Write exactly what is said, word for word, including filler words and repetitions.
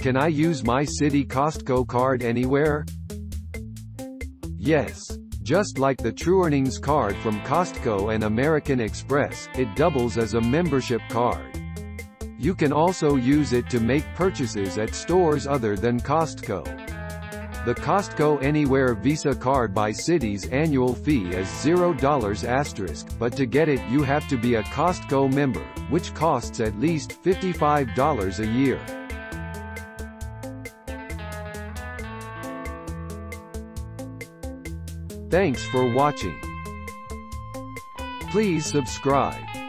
Can I use my Citi Costco card anywhere? Yes. Just like the TrueEarnings card from Costco and American Express, it doubles as a membership card. You can also use it to make purchases at stores other than Costco. The Costco Anywhere Visa card by Citi's annual fee is zero dollars asterisk, but to get it you have to be a Costco member, which costs at least fifty-five dollars a year. Thanks for watching. Please subscribe.